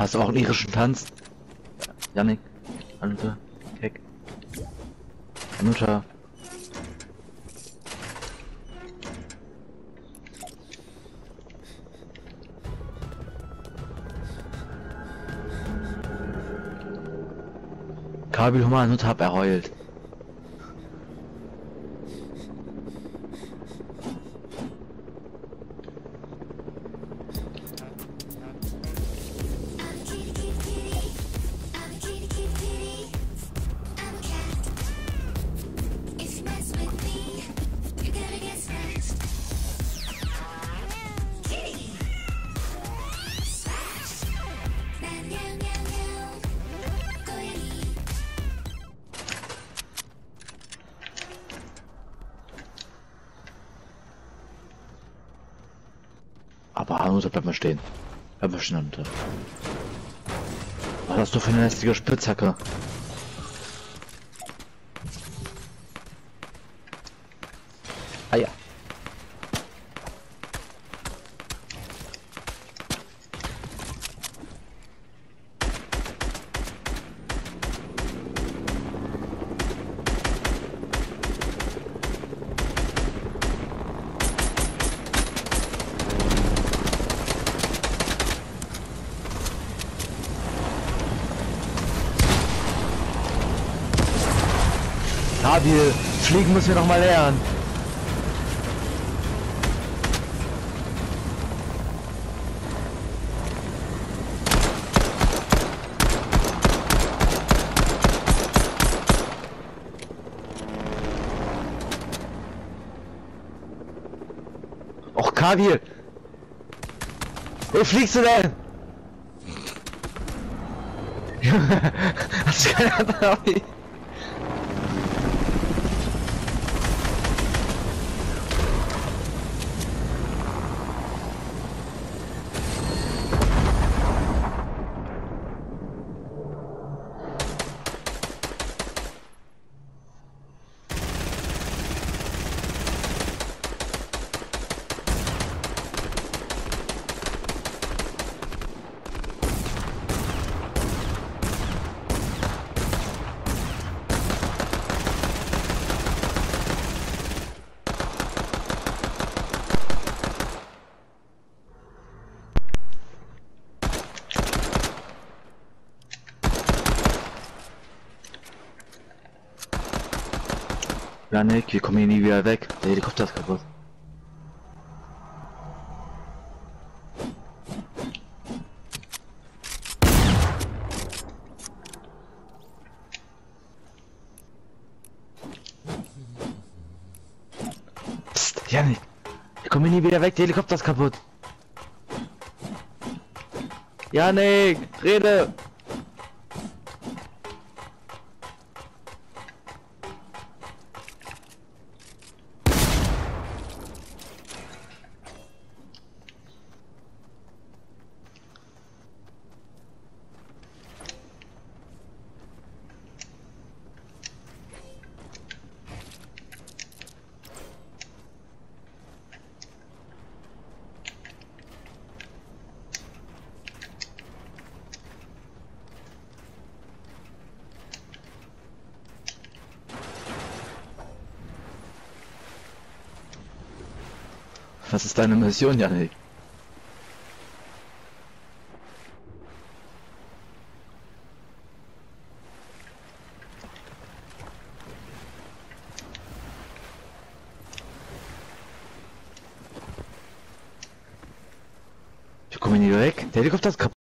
Hast du auch einen irischen Tanz? Janik, Anute, Keck, Anuta. Kabil Hummer Anuta hab erheult. Aber Anuta, bleib mal stehen. Bleib mal stehen, Anuta. Was hast du für eine lästige Spitzhacke? Ah ja. Kabil, fliegen müssen wir noch mal lernen. Och, Kabil! Wo fliegst du denn? Hast du keine andere Hobby? Janik, wir kommen hier nie wieder weg. Der Helikopter ist kaputt. Psst, Janik. Wir kommen hier nie wieder weg. Der Helikopter ist kaputt. Janik, rede. Was ist deine Mission, Janik? Wir kommen hier weg. Der Helikopter ist kaputt.